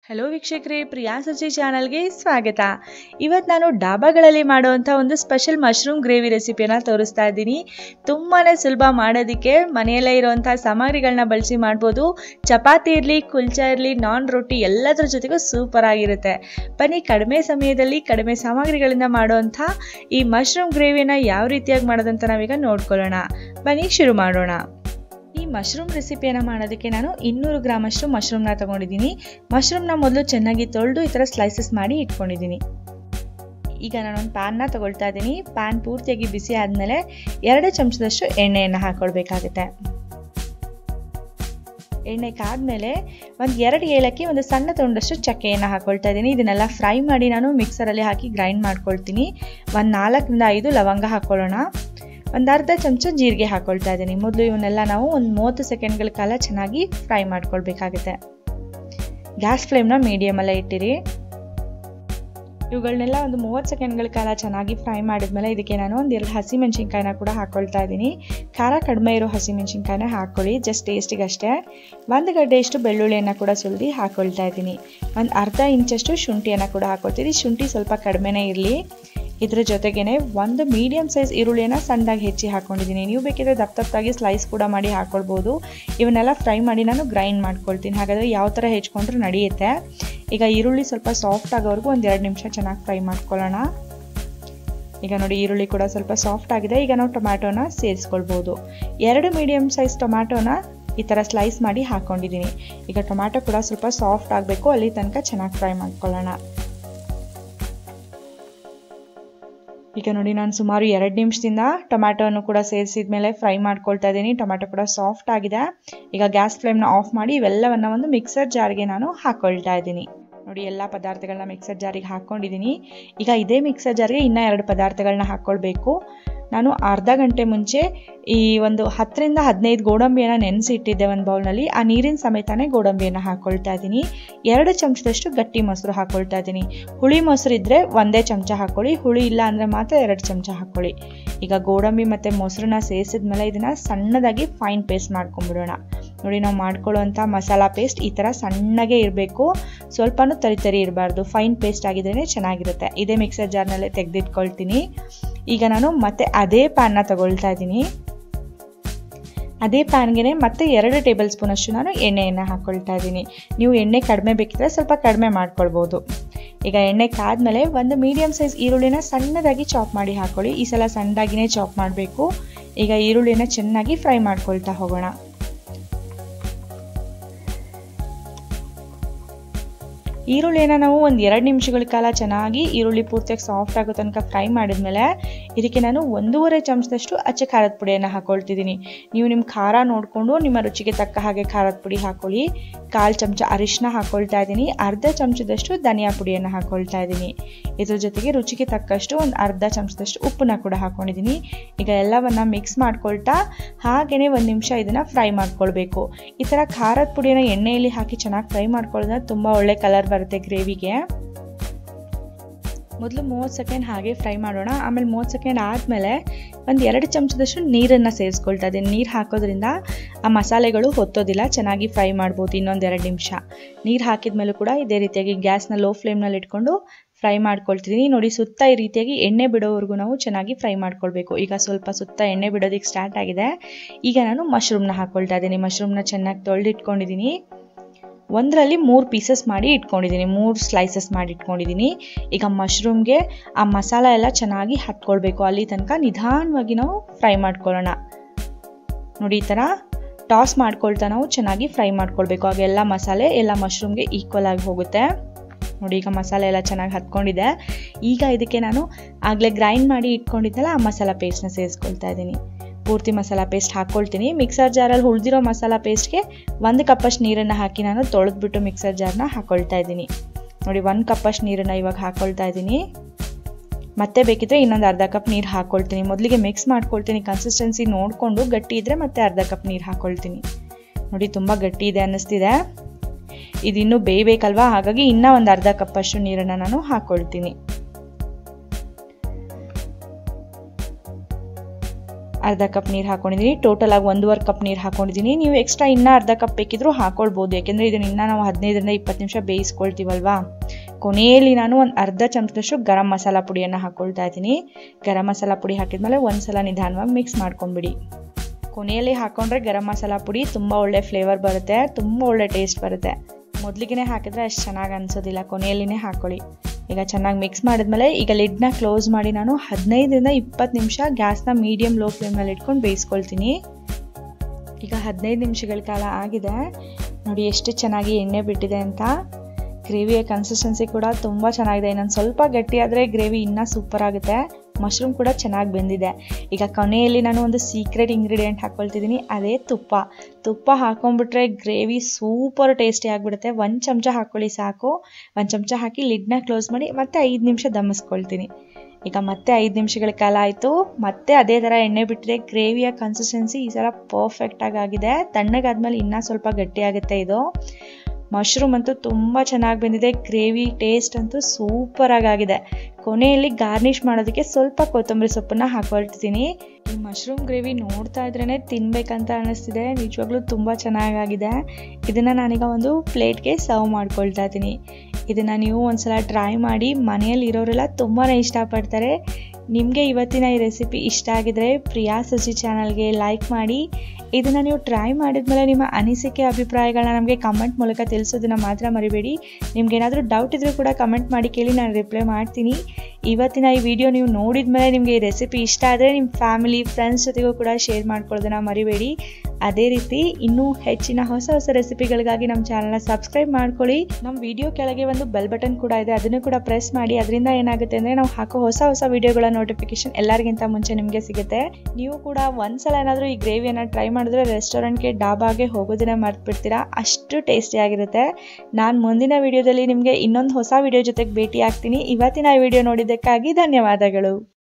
Hello ವೀಕ್ಷಕರೇ, ಪ್ರಿಯಾ ಸಜಿ ಚಾನಲ್ಗೆ ಸ್ವಾಗತ. ಇವತ್ತು ನಾನು ಡಾಬಾಗಳಲ್ಲಿ ಮಾಡುವಂಥ ಒಂದು ಸ್ಪೆಷಲ್ ಮಶ್ರೂಮ್ ಗ್ರೇವಿ ರೆಸಿಪಿಯನ್ನು ತೋರಿಸ್ತಾ ಇದ್ದೀನಿ. ತುಂಬಾ ಸುಲಭ ಮಾಡೋದಕ್ಕೆ, ಮನೆಯಲ್ಲೇ ಇರುವಂಥ ಸಾಮಗ್ರಿಗಳನ್ನ ಬಳಸಿ ಮಾಡ್ಬೋದು. ಚಪಾತಿ ಇರಲಿ, ಕುಲ್ಚಾ ಇರಲಿ, ನಾನ್ ರೊಟ್ಟಿ ಎಲ್ಲದರ ಜೊತೆಗೂ ಸೂಪರ್ ಆಗಿರುತ್ತೆ. ಬನ್ನಿ, ಕಡಿಮೆ ಸಮಯದಲ್ಲಿ ಕಡಿಮೆ ಸಾಮಗ್ರಿಗಳಿಂದ ಮಾಡುವಂಥ ಈ ಮಶ್ರೂಮ್ ಗ್ರೇವಿನ ಯಾವ ರೀತಿಯಾಗಿ ಮಾಡೋದಂತ ನಾವೀಗ ನೋಡ್ಕೊಳ್ಳೋಣ. ಬನ್ನಿ ಶುರು ಮಾಡೋಣ. ಈ ಮಶ್ರೂಮ್ ರೆಸಿಪಿಯನ್ನು ಮಾಡೋದಕ್ಕೆ ನಾನು 200 ಗ್ರಾಮಷ್ಟು ಮಶ್ರೂಮ್ನ ತಗೊಂಡಿದ್ದೀನಿ. ಮಶ್ರೂಮ್ನ ಮೊದಲು ಚೆನ್ನಾಗಿ ತೊಳೆದು ಈ ಥರ ಸ್ಲೈಸಸ್ ಮಾಡಿ ಇಟ್ಕೊಂಡಿದ್ದೀನಿ. ಈಗ ನಾನೊಂದು ಪ್ಯಾನ್ನ ತಗೊಳ್ತಾ ಇದ್ದೀನಿ. ಪ್ಯಾನ್ ಪೂರ್ತಿಯಾಗಿ ಬಿಸಿ ಆದಮೇಲೆ 2 ಚಮಚದಷ್ಟು ಎಣ್ಣೆಯನ್ನು ಹಾಕ್ಕೊಳ್ಬೇಕಾಗುತ್ತೆ. ಎಣ್ಣೆ ಕಾದ್ಮೇಲೆ 2 ಏಲಕ್ಕಿ, ಒಂದು ಸಣ್ಣ ತುಂಡಷ್ಟು ಚಕ್ಕೆಯನ್ನು ಹಾಕ್ಕೊಳ್ತಾ ಇದ್ದೀನಿ. ಇದನ್ನೆಲ್ಲ ಫ್ರೈ ಮಾಡಿ ನಾನು ಮಿಕ್ಸರಲ್ಲಿ ಹಾಕಿ ಗ್ರೈಂಡ್ ಮಾಡ್ಕೊಳ್ತೀನಿ. 4 ರಿಂದ 5 ಲವಂಗ ಹಾಕ್ಕೊಳ್ಳೋಣ. ಒಂದು ಅರ್ಧ ಚಮಚ ಜೀರಿಗೆ ಹಾಕ್ಕೊಳ್ತಾ ಇದ್ದೀನಿ. ಮೊದಲು ಇವನ್ನೆಲ್ಲ ನಾವು ಒಂದು 30 ಸೆಕೆಂಡ್ಗಳ ಕಾಲ ಚೆನ್ನಾಗಿ ಫ್ರೈ ಮಾಡ್ಕೊಳ್ಬೇಕಾಗುತ್ತೆ. ಗ್ಯಾಸ್ ಫ್ಲೇಮ್ನ ಮೀಡಿಯಮಲ್ಲೇ ಇಟ್ಟಿರಿ. ಇವುಗಳನ್ನೆಲ್ಲ ಒಂದು 30 ಸೆಕೆಂಡ್ಗಳ ಕಾಲ ಚೆನ್ನಾಗಿ ಫ್ರೈ ಮಾಡಿದ್ಮೇಲೆ ಇದಕ್ಕೆ ನಾನು ಒಂದು 2 ಹಸಿಮೆಣಸಿನ್ಕಾಯಿನ ಕೂಡ ಹಾಕ್ಕೊಳ್ತಾ ಇದ್ದೀನಿ. ಖಾರ ಕಡಿಮೆ ಇರೋ ಹಸಿಮೆಣಸಿನ್ಕಾಯಿನ ಹಾಕ್ಕೊಳ್ಳಿ, ಜಸ್ಟ್ ಟೇಸ್ಟಿಗಷ್ಟೇ. 1 ಗಡ್ಡೆಯಷ್ಟು ಬೆಳ್ಳುಳ್ಳಿಯನ್ನು ಕೂಡ ಸುಲಿದು ಹಾಕ್ಕೊಳ್ತಾ ಇದ್ದೀನಿ. ಒಂದು ಅರ್ಧ ಇಂಚಷ್ಟು ಶುಂಠಿಯನ್ನು ಕೂಡ ಹಾಕ್ಕೊಳ್ತೀನಿ. ಶುಂಠಿ ಸ್ವಲ್ಪ ಕಡಿಮೆನೇ ಇರಲಿ. ಇದರ ಜೊತೆಗೇನೆ ಒಂದು ಮೀಡಿಯಂ ಸೈಜ್ ಈರುಳ್ಳಿಯನ್ನು ಸಣ್ಣದಾಗಿ ಹೆಚ್ಚಿ ಹಾಕ್ಕೊಂಡಿದ್ದೀನಿ. ನೀವು ಬೇಕಿದ್ರೆ ದಪ್ಪದಾಗಿ ಸ್ಲೈಸ್ ಕೂಡ ಮಾಡಿ ಹಾಕ್ಕೊಳ್ಬೋದು. ಇವನ್ನೆಲ್ಲ ಫ್ರೈ ಮಾಡಿ ನಾನು ಗ್ರೈಂಡ್ ಮಾಡ್ಕೊಳ್ತೀನಿ. ಹಾಗಾದರೆ ಯಾವ ಥರ ಹೆಚ್ಕೊಂಡ್ರೂ ನಡೆಯುತ್ತೆ. ಈಗ ಈರುಳ್ಳಿ ಸ್ವಲ್ಪ ಸಾಫ್ಟ್ ಆಗೋವರೆಗೂ ಒಂದು 2 ನಿಮಿಷ ಚೆನ್ನಾಗಿ ಫ್ರೈ ಮಾಡ್ಕೊಳ್ಳೋಣ. ಈಗ ನೋಡಿ, ಈರುಳ್ಳಿ ಕೂಡ ಸ್ವಲ್ಪ ಸಾಫ್ಟ್ ಆಗಿದೆ. ಈಗ ನಾವು ಟೊಮ್ಯಾಟೋನ ಸೇರಿಸ್ಕೊಳ್ಬೋದು. 2 ಮೀಡಿಯಂ ಸೈಜ್ ಟೊಮ್ಯಾಟೋನ ಈ ಥರ ಸ್ಲೈಸ್ ಮಾಡಿ ಹಾಕ್ಕೊಂಡಿದ್ದೀನಿ. ಈಗ ಟೊಮ್ಯಾಟೊ ಕೂಡ ಸ್ವಲ್ಪ ಸಾಫ್ಟ್ ಆಗಬೇಕು, ಅಲ್ಲಿ ತನಕ ಚೆನ್ನಾಗಿ ಫ್ರೈ ಮಾಡ್ಕೊಳ್ಳೋಣ. ಈಗ ನೋಡಿ, ನಾನು ಸುಮಾರು 2 ನಿಮಿಷದಿಂದ ಟೊಮ್ಯಾಟೋನು ಕೂಡ ಸೇರಿಸಿದ ಮೇಲೆ ಫ್ರೈ ಮಾಡ್ಕೊಳ್ತಾ ಇದ್ದೀನಿ. ಟೊಮ್ಯಾಟೊ ಕೂಡ ಸಾಫ್ಟ್ ಆಗಿದೆ. ಈಗ ಗ್ಯಾಸ್ ಫ್ಲೇಮ್ನ ಆಫ್ ಮಾಡಿ ಇವೆಲ್ಲವನ್ನು ಒಂದು ಮಿಕ್ಸರ್ ಜಾರ್ಗೆ ನಾನು ಹಾಕ್ಕೊಳ್ತಾ ಇದ್ದೀನಿ. ನೋಡಿ, ಎಲ್ಲ ಪದಾರ್ಥಗಳನ್ನ ಮಿಕ್ಸರ್ ಜಾರಿಗೆ ಹಾಕ್ಕೊಂಡಿದ್ದೀನಿ. ಈಗ ಇದೇ ಮಿಕ್ಸರ್ ಜಾರ್ಗೆ ಇನ್ನೂ 2 ಪದಾರ್ಥಗಳನ್ನ ಹಾಕ್ಕೊಳ್ಬೇಕು. ನಾನು ಅರ್ಧ ಗಂಟೆ ಮುಂಚೆ ಈ ಒಂದು 10 ರಿಂದ 15 ಗೋಡಂಬಿಯನ್ನು ನೆನೆಸಿ ಇಟ್ಟಿದ್ದೆ ಒಂದು ಬೌಲ್ನಲ್ಲಿ. ಆ ನೀರಿನ ಸಮೇತನೇ ಗೋಡಂಬಿಯನ್ನು ಹಾಕ್ಕೊಳ್ತಾ ಇದ್ದೀನಿ. 2 ಚಮಚದಷ್ಟು ಗಟ್ಟಿ ಮೊಸರು ಹಾಕ್ಕೊಳ್ತಾ ಇದ್ದೀನಿ. ಹುಳಿ ಮೊಸರು ಇದ್ದರೆ 1 ಚಮಚ ಹಾಕ್ಕೊಳ್ಳಿ, ಹುಳಿ ಇಲ್ಲ ಅಂದರೆ ಮಾತ್ರ 2 ಚಮಚ ಹಾಕ್ಕೊಳ್ಳಿ. ಈಗ ಗೋಡಂಬಿ ಮತ್ತು ಮೊಸರನ್ನ ಸೇರಿಸಿದ್ಮೇಲೆ ಇದನ್ನು ಸಣ್ಣದಾಗಿ ಫೈನ್ ಪೇಸ್ಟ್ ಮಾಡ್ಕೊಂಡ್ಬಿಡೋಣ. ನೋಡಿ, ನಾವು ಮಾಡ್ಕೊಳ್ಳೋವಂಥ ಮಸಾಲ ಪೇಸ್ಟ್ ಈ ಥರ ಸಣ್ಣಗೆ ಇರಬೇಕು, ಸ್ವಲ್ಪನೂ ತರಿ ಇರಬಾರ್ದು. ಫೈನ್ ಪೇಸ್ಟ್ ಆಗಿದ್ರೇ ಚೆನ್ನಾಗಿರುತ್ತೆ. ಇದೇ ಮಿಕ್ಸರ್ ಜಾರ್ನಲ್ಲೇ ತೆಗೆದಿಟ್ಕೊಳ್ತೀನಿ. ಈಗ ನಾನು ಮತ್ತೆ ಅದೇ ಪ್ಯಾನ್ನ ತಗೊಳ್ತಾ ಇದ್ದೀನಿ. ಅದೇ ಪ್ಯಾನ್ಗೆ ಮತ್ತೆ 2 ಟೇಬಲ್ ಸ್ಪೂನ್ ಅಷ್ಟು ನಾನು ಎಣ್ಣೆಯನ್ನು ಹಾಕ್ಕೊಳ್ತಾ ಇದ್ದೀನಿ. ನೀವು ಎಣ್ಣೆ ಕಡಿಮೆ ಬೇಕಿದ್ರೆ ಸ್ವಲ್ಪ ಕಡಿಮೆ ಮಾಡ್ಕೊಳ್ಬೋದು. ಈಗ ಎಣ್ಣೆ ಕಾದ್ಮೇಲೆ 1 ಮೀಡಿಯಂ ಸೈಜ್ ಈರುಳ್ಳಿನ ಸಣ್ಣದಾಗಿ ಚಾಪ್ ಮಾಡಿ ಹಾಕ್ಕೊಳ್ಳಿ. ಈ ಸಲ ಸಣ್ಣದಾಗಿನೇ ಚಾಪ್ ಮಾಡಬೇಕು. ಈಗ ಈರುಳ್ಳಿನ ಚೆನ್ನಾಗಿ ಫ್ರೈ ಮಾಡ್ಕೊಳ್ತಾ ಹೋಗೋಣ. ಈರುಳ್ಳಿನ ನಾವು ಒಂದು 2 ನಿಮಿಷಗಳ ಕಾಲ ಚೆನ್ನಾಗಿ ಈರುಳ್ಳಿ ಪೂರ್ತಿಯಾಗಿ ಸಾಫ್ಟ್ ಆಗೋ ತನಕ ಫ್ರೈ ಮಾಡಿದ್ಮೇಲೆ ಇದಕ್ಕೆ ನಾನು 1.5 ಚಮಚದಷ್ಟು ಅಚ್ಚ ಖಾರದ ಪುಡಿಯನ್ನು ಹಾಕ್ಕೊಳ್ತಿದ್ದೀನಿ. ನೀವು ನಿಮ್ಮ ಖಾರ ನೋಡಿಕೊಂಡು ನಿಮ್ಮ ರುಚಿಗೆ ತಕ್ಕ ಹಾಗೆ ಖಾರದ ಪುಡಿ ಹಾಕ್ಕೊಳ್ಳಿ. 1/4 ಚಮಚ ಅರಿಶಿನ ಹಾಕ್ಕೊಳ್ತಾ ಇದ್ದೀನಿ. ಅರ್ಧ ಚಮಚದಷ್ಟು ಧನಿಯಾ ಪುಡಿಯನ್ನು ಹಾಕ್ಕೊಳ್ತಾ ಇದ್ದೀನಿ. ಇದ್ರ ಜೊತೆಗೆ ರುಚಿಗೆ ತಕ್ಕಷ್ಟು ಒಂದು ಅರ್ಧ ಚಮಚದಷ್ಟು ಉಪ್ಪನ್ನ ಕೂಡ ಹಾಕ್ಕೊಂಡಿದ್ದೀನಿ. ಈಗ ಎಲ್ಲವನ್ನ ಮಿಕ್ಸ್ ಮಾಡ್ಕೊಳ್ತಾ ಹಾಗೆಯೇ 1 ನಿಮಿಷ ಇದನ್ನು ಫ್ರೈ ಮಾಡ್ಕೊಳ್ಬೇಕು. ಈ ಥರ ಖಾರದ ಪುಡಿಯನ್ನು ಎಣ್ಣೆಯಲ್ಲಿ ಹಾಕಿ ಚೆನ್ನಾಗಿ ಫ್ರೈ ಮಾಡ್ಕೊಳ್ಳೋದ್ರೆ ತುಂಬ ಒಳ್ಳೆ ಕಲರ್ ಬರುತ್ತೆ ಗ್ರೇವಿಗೆ. ಮೊದಲು 30 ಸೆಕೆಂಡ್ ಹಾಗೆ ಫ್ರೈ ಮಾಡೋಣ. ಆಮೇಲೆ 30 ಸೆಕೆಂಡ್ ಆದಮೇಲೆ ಒಂದು 2 ಚಮಚದಷ್ಟು ನೀರನ್ನು ಸೇರಿಸ್ಕೊಳ್ತಾ ಇದ್ದೀನಿ. ನೀರು ಹಾಕೋದ್ರಿಂದ ಆ ಮಸಾಲೆಗಳು ಹೊತ್ತೋದಿಲ್ಲ, ಚೆನ್ನಾಗಿ ಫ್ರೈ ಮಾಡ್ಬೋದು. ಇನ್ನೊಂದು 2 ನಿಮಿಷ ನೀರು ಹಾಕಿದ್ಮೇಲೂ ಕೂಡ ಇದೇ ರೀತಿಯಾಗಿ ಗ್ಯಾಸ್ನ ಲೋ ಫ್ಲೇಮ್ನಲ್ಲಿ ಇಟ್ಕೊಂಡು ಫ್ರೈ ಮಾಡ್ಕೊಳ್ತಿದ್ದೀನಿ. ನೋಡಿ, ಸುತ್ತ ಈ ರೀತಿಯಾಗಿ ಎಣ್ಣೆ ಬಿಡೋವರೆಗೂ ನಾವು ಚೆನ್ನಾಗಿ ಫ್ರೈ ಮಾಡ್ಕೊಳ್ಬೇಕು. ಈಗ ಸ್ವಲ್ಪ ಸುತ್ತ ಎಣ್ಣೆ ಬಿಡೋದಕ್ಕೆ ಸ್ಟಾರ್ಟ್ ಆಗಿದೆ. ಈಗ ನಾನು ಮಶ್ರೂಮ್ನ ಹಾಕ್ಕೊಳ್ತಾ ಇದ್ದೀನಿ. ಮಶ್ರೂಮ್ನ ಚೆನ್ನಾಗಿ ತೊಳೆದಿಟ್ಕೊಂಡಿದ್ದೀನಿ. ಒಂದರಲ್ಲಿ 3 ಪೀಸಸ್ ಮಾಡಿ ಇಟ್ಕೊಂಡಿದ್ದೀನಿ, 3 ಸ್ಲೈಸಸ್ ಮಾಡಿ ಇಟ್ಕೊಂಡಿದ್ದೀನಿ. ಈಗ ಮಶ್ರೂಮ್ಗೆ ಆ ಮಸಾಲ ಎಲ್ಲ ಚೆನ್ನಾಗಿ ಹತ್ಕೊಳ್ಬೇಕು. ಅಲ್ಲಿ ತನಕ ನಿಧಾನವಾಗಿ ನಾವು ಫ್ರೈ ಮಾಡ್ಕೊಳ್ಳೋಣ. ನೋಡಿ, ಈ ಥರ ಟಾಸ್ ಮಾಡ್ಕೊಳ್ತಾ ನಾವು ಚೆನ್ನಾಗಿ ಫ್ರೈ ಮಾಡ್ಕೊಳ್ಬೇಕು. ಆಗ ಎಲ್ಲ ಮಸಾಲೆ ಎಲ್ಲ ಮಶ್ರೂಮ್ಗೆ ಈಕ್ವಲ್ ಆಗಿ ಹೋಗುತ್ತೆ. ನೋಡಿ, ಈಗ ಮಸಾಲೆ ಎಲ್ಲ ಚೆನ್ನಾಗಿ ಹತ್ಕೊಂಡಿದೆ. ಈಗ ಇದಕ್ಕೆ ನಾನು ಆಗಲೇ ಗ್ರೈಂಡ್ ಮಾಡಿ ಇಟ್ಕೊಂಡಿದ್ದಲ್ಲ ಆ ಮಸಾಲ ಪೇಸ್ಟ್ನ ಸೇರಿಸ್ಕೊಳ್ತಾ ಇದ್ದೀನಿ. ಪೂರ್ತಿ ಮಸಾಲ ಪೇಸ್ಟ್ ಹಾಕ್ಕೊಳ್ತೀನಿ. ಮಿಕ್ಸರ್ ಜಾರಲ್ಲಿ ಉಳಿದಿರೋ ಮಸಾಲ ಪೇಸ್ಟ್ಗೆ 1 ಕಪ್ಪಷ್ಟು ನೀರನ್ನು ಹಾಕಿ ನಾನು ತೊಳೆದ್ಬಿಟ್ಟು ಮಿಕ್ಸರ್ ಜಾರ್ನ ಹಾಕ್ಕೊಳ್ತಾ ಇದ್ದೀನಿ. ನೋಡಿ, 1 ಕಪ್ಪಷ್ಟು ನೀರನ್ನು ಇವಾಗ ಹಾಕ್ಕೊಳ್ತಾ ಇದ್ದೀನಿ. ಮತ್ತೆ ಬೇಕಿದ್ರೆ ಇನ್ನೊಂದು ಅರ್ಧ ಕಪ್ ನೀರು ಹಾಕ್ಕೊಳ್ತೀನಿ. ಮೊದಲಿಗೆ ಮಿಕ್ಸ್ ಮಾಡ್ಕೊಳ್ತೀನಿ. ಕನ್ಸಿಸ್ಟೆನ್ಸಿ ನೋಡಿಕೊಂಡು ಗಟ್ಟಿ ಇದ್ದರೆ ಮತ್ತೆ ಅರ್ಧ ಕಪ್ ನೀರು ಹಾಕ್ಕೊಳ್ತೀನಿ. ನೋಡಿ, ತುಂಬ ಗಟ್ಟಿ ಇದೆ ಅನ್ನಿಸ್ತಿದೆ. ಇದು ಇನ್ನೂ ಬೇಯಬೇಕಲ್ವಾ, ಹಾಗಾಗಿ ಇನ್ನೂ ಒಂದು ಅರ್ಧ ಕಪ್ಪಷ್ಟು ನೀರನ್ನು ನಾನು ಹಾಕ್ಕೊಳ್ತೀನಿ. ಅರ್ಧ ಕಪ್ ನೀರು ಹಾಕೊಂಡಿದ್ದೀನಿ. ಟೋಟಲ್ ಆಗಿ 1.5 ಕಪ್ ನೀರು ಹಾಕೊಂಡಿದ್ದೀನಿ. ನೀವು ಎಕ್ಸ್ಟ್ರಾ ಇನ್ನೂ ಅರ್ಧ ಕಪ್ ಬೇಕಿದ್ರೂ ಹಾಕೊಳ್ಬೋದು, ಯಾಕೆಂದರೆ ಇದನ್ನು ಇನ್ನೂ ನಾವು 15ರಿಂದ 20 ನಿಮಿಷ ಬೇಯಿಸ್ಕೊಳ್ತೀವಲ್ವಾ. ಕೊನೆಯಲ್ಲಿ ನಾನು ಒಂದು ಅರ್ಧ ಚಮಚದಷ್ಟು ಗರಂ ಮಸಾಲ ಪುಡಿಯನ್ನು ಹಾಕ್ಕೊಳ್ತಾ ಇದ್ದೀನಿ. ಗರಂ ಮಸಾಲ ಪುಡಿ ಹಾಕಿದ್ಮೇಲೆ ಒಂದ್ಸಲ ನಿಧಾನವಾಗಿ ಮಿಕ್ಸ್ ಮಾಡ್ಕೊಂಬಿಡಿ. ಕೊನೆಯಲ್ಲಿ ಹಾಕೊಂಡ್ರೆ ಗರಂ ಮಸಾಲ ಪುಡಿ ತುಂಬ ಒಳ್ಳೆ ಫ್ಲೇವರ್ ಬರುತ್ತೆ, ತುಂಬ ಒಳ್ಳೆ ಟೇಸ್ಟ್ ಬರುತ್ತೆ. ಮೊದಲಿಗೆ ಹಾಕಿದ್ರೆ ಅಷ್ಟು ಚೆನ್ನಾಗಿ ಅನಿಸೋದಿಲ್ಲ, ಕೊನೆಯಲ್ಲಿನೇ ಹಾಕ್ಕೊಳ್ಳಿ. ಈಗ ಚೆನ್ನಾಗಿ ಮಿಕ್ಸ್ ಮಾಡಿದ್ಮೇಲೆ ಈಗ ಲಿಡ್ನ ಕ್ಲೋಸ್ ಮಾಡಿ ನಾನು 15ರಿಂದ 20 ನಿಮಿಷ ಗ್ಯಾಸ್ನ ಮೀಡಿಯಮ್ ಲೋ ಫ್ಲೇಮ್ನಲ್ಲಿ ಇಟ್ಕೊಂಡು ಬೇಯಿಸ್ಕೊಳ್ತೀನಿ. ಈಗ 15 ನಿಮಿಷಗಳ ಕಾಲ ಆಗಿದೆ ನೋಡಿ, ಎಷ್ಟು ಚೆನ್ನಾಗಿ ಎಣ್ಣೆ ಬಿಟ್ಟಿದೆ ಅಂತ. ಗ್ರೇವಿಯ ಕನ್ಸಿಸ್ಟೆನ್ಸಿ ಕೂಡ ತುಂಬ ಚೆನ್ನಾಗಿದೆ. ಇನ್ನೊಂದು ಸ್ವಲ್ಪ ಗಟ್ಟಿಯಾದರೆ ಗ್ರೇವಿ ಇನ್ನೂ ಸೂಪರ್ ಆಗುತ್ತೆ. ಮಶ್ರೂಮ್ ಕೂಡ ಚೆನ್ನಾಗಿ ಬೆಂದಿದೆ. ಈಗ ಕೊನೆಯಲ್ಲಿ ನಾನು ಒಂದು ಸೀಕ್ರೆಟ್ ಇಂಗ್ರೀಡಿಯೆಂಟ್ ಹಾಕ್ಕೊಳ್ತಿದ್ದೀನಿ, ಅದೇ ತುಪ್ಪ. ತುಪ್ಪ ಹಾಕೊಂಡ್ಬಿಟ್ರೆ ಗ್ರೇವಿ ಸೂಪರ್ ಟೇಸ್ಟಿ ಆಗಿಬಿಡುತ್ತೆ. 1 ಚಮಚ ಹಾಕ್ಕೊಳ್ಳಿ ಸಾಕು. 1 ಚಮಚ ಹಾಕಿ ಲಿಡ್ನ ಕ್ಲೋಸ್ ಮಾಡಿ ಮತ್ತೆ 5 ನಿಮಿಷ ದಮ್ಮಿಸ್ಕೊಳ್ತೀನಿ. ಈಗ ಮತ್ತೆ 5 ನಿಮಿಷಗಳ ಕಾಲ ಆಯಿತು. ಮತ್ತೆ ಅದೇ ಥರ ಎಣ್ಣೆ ಬಿಟ್ಟಿದೆ. ಗ್ರೇವಿಯ ಕನ್ಸಿಸ್ಟೆನ್ಸಿ ಈ ಸಲ ಪರ್ಫೆಕ್ಟಾಗಿ ಆಗಿದೆ. ತಣ್ಣಗಾದ್ಮೇಲೆ ಇನ್ನೂ ಸ್ವಲ್ಪ ಗಟ್ಟಿಯಾಗುತ್ತೆ ಇದು. ಮಶ್ರೂಮ್ ಅಂತೂ ತುಂಬ ಚೆನ್ನಾಗಿ ಬಂದಿದೆ. ಗ್ರೇವಿ ಟೇಸ್ಟ್ ಅಂತೂ ಸೂಪರಾಗಿ ಆಗಿದೆ. ಕೊನೆಯಲ್ಲಿ ಗಾರ್ನಿಷ್ ಮಾಡೋದಕ್ಕೆ ಸ್ವಲ್ಪ ಕೊತ್ತಂಬರಿ ಸೊಪ್ಪನ್ನು ಹಾಕೊಳ್ತೀನಿ. ಈ ಮಶ್ರೂಮ್ ಗ್ರೇವಿ ನೋಡ್ತಾ ಇದ್ರೇ ತಿನ್ಬೇಕಂತ ಅನ್ನಿಸ್ತಿದೆ. ನಿಜವಾಗ್ಲೂ ತುಂಬ ಚೆನ್ನಾಗಾಗಿದೆ. ಇದನ್ನು ನಾನೀಗ ಒಂದು ಪ್ಲೇಟ್ಗೆ ಸರ್ವ್ ಮಾಡ್ಕೊಳ್ತಾ ಇದ್ದೀನಿ. ಇದನ್ನು ನೀವು ಒಂದ್ಸಲ ಟ್ರೈ ಮಾಡಿ. ಮನೆಯಲ್ಲಿ ಇರೋರೆಲ್ಲ ತುಂಬಾ ಇಷ್ಟಪಡ್ತಾರೆ. ನಿಮಗೆ ಇವತ್ತಿನ ಈ ರೆಸಿಪಿ ಇಷ್ಟ ಆಗಿದ್ರೆ ಪ್ರಿಯಾ ಸುಜಿ ಚಾನಲ್ಗೆ ಲೈಕ್ ಮಾಡಿ. ಇದನ್ನು ನೀವು ಟ್ರೈ ಮಾಡಿದ್ಮೇಲೆ ನಿಮ್ಮ ಅನಿಸಿಕೆ ಅಭಿಪ್ರಾಯಗಳನ್ನ ನಮಗೆ ಕಮೆಂಟ್ ಮೂಲಕ ತಿಳಿಸೋದನ್ನು ಮಾತ್ರ ಮರಿಬೇಡಿ. ನಿಮ್ಗೇನಾದರೂ ಡೌಟ್ ಇದ್ರೂ ಕೂಡ ಕಮೆಂಟ್ ಮಾಡಿ ಕೇಳಿ, ನಾನು ರಿಪ್ಲೈ ಮಾಡ್ತೀನಿ. ಇವತ್ತಿನ ಈ ವಿಡಿಯೋ ನೀವು ನೋಡಿದ ಮೇಲೆ ನಿಮಗೆ ಈ ರೆಸಿಪಿ ಇಷ್ಟ ಆದರೆ ನಿಮ್ಮ ಫ್ಯಾಮಿಲಿ ಫ್ರೆಂಡ್ಸ್ ಜೊತೆಗೂ ಕೂಡ ಶೇರ್ ಮಾಡ್ಕೊಳ್ಳೋದನ್ನು ಮರಿಬೇಡಿ. ಅದೇ ರೀತಿ ಇನ್ನೂ ಹೆಚ್ಚಿನ ಹೊಸ ರೆಸಿಪಿಗಳಿಗಾಗಿ ನಮ್ಮ ಚಾನಲ್ನ ಸಬ್ಸ್ಕ್ರೈಬ್ ಮಾಡ್ಕೊಳ್ಳಿ. ನಮ್ಮ ವಿಡಿಯೋ ಕೆಳಗೆ ಒಂದು ಬೆಲ್ ಬಟನ್ ಕೂಡ ಇದೆ, ಅದನ್ನು ಕೂಡ ಪ್ರೆಸ್ ಮಾಡಿ. ಅದರಿಂದ ಏನಾಗುತ್ತೆ ಅಂದರೆ ನಾವು ಹಾಕೋ ಹೊಸ ವಿಡಿಯೋಗಳ ನೋಟಿಫಿಕೇಶನ್ ಎಲ್ಲರಿಗಿಂತ ಮುಂಚೆ ನಿಮಗೆ ಸಿಗುತ್ತೆ. ನೀವು ಕೂಡ ಒಂದ್ಸಲ ಏನಾದರೂ ಈ ಗ್ರೇವಿಯನ್ನು ಟ್ರೈ ಮಾಡಿದ್ರೆ ರೆಸ್ಟೋರೆಂಟ್ಗೆ ಡಾಬಾಗೆ ಹೋಗೋದನ್ನ ಮರ್ತ್ಬಿಡ್ತೀರಾ, ಅಷ್ಟು ಟೇಸ್ಟಿಯಾಗಿರುತ್ತೆ. ನಾನು ಮುಂದಿನ ವಿಡಿಯೋದಲ್ಲಿ ನಿಮಗೆ ಇನ್ನೊಂದು ಹೊಸ ವಿಡಿಯೋ ಜೊತೆಗೆ ಭೇಟಿ ಆಗ್ತೀನಿ. ಇವತ್ತಿನ ಈ ವಿಡಿಯೋ ನೋಡಿದ್ದಕ್ಕಾಗಿ ಧನ್ಯವಾದಗಳು.